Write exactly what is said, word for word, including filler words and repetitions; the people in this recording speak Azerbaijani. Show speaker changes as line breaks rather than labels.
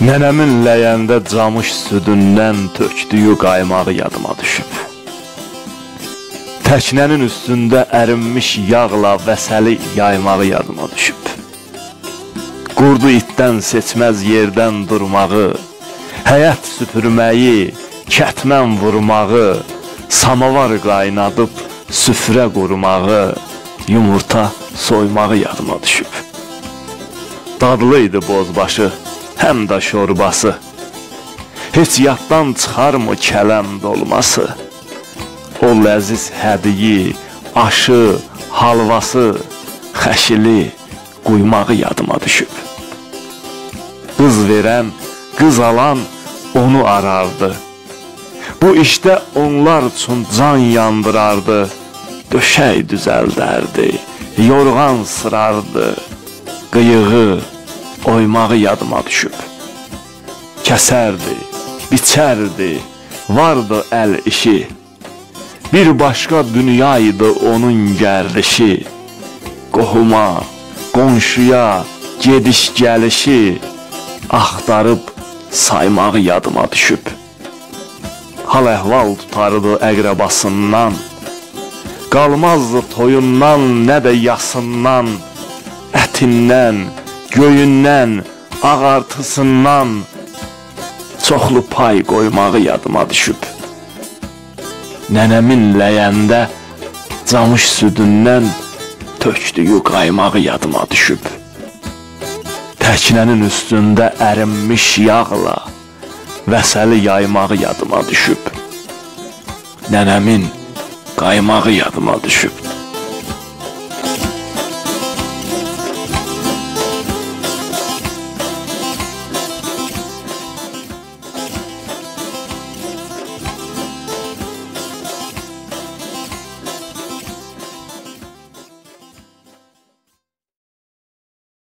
Nənəmin ləyəndə camış südündən tökdüyü qaymağı yadıma düşüb. Təknənin üstündə ərinmiş yağla vəsəli yaymağı yadıma düşüb. Qurdu itdən seçməz yerdən durmağı, həyət süpürməyi, kətmən vurmağı, samavar qaynadıb süfrə qurmağı, yumurta soymağı yadıma düşüb. Dadlıydı bozbaşı, həm də şorbası. Heç yaddan çıxarmı kələm dolması? O ləziz hədiyi, aşı, halvası, xəşili, quymağı yadıma düşüb. Qız verən, qız alan onu arardı. Bu işdə onlar üçün can yandırardı. Döşək düzəldərdi, yorğan sırardı. Qıyığı, oymağı yadıma düşüb. Kəsərdi, biçərdi, vardı əl işi. Bir başqa dünyaydı onun gərdişi. Qohuma, qonşuya, gediş gəlişi axtarıb saymağı yadıma düşüb. Hal əhval tutardı əqrəbasından, qalmazdı toyundan, nə də yasından, ətindən, göyündən, ağartısından çoxlu pay qoymağı yadıma düşüb. Nənəmin ləyəndə camış südündən tökdüyü qaymağı yadıma düşüb. Təknənin üstündə ərinmiş yağla vəsəli yaymağı yadıma düşüb. Nənəmin qaymağı yadıma düşüb.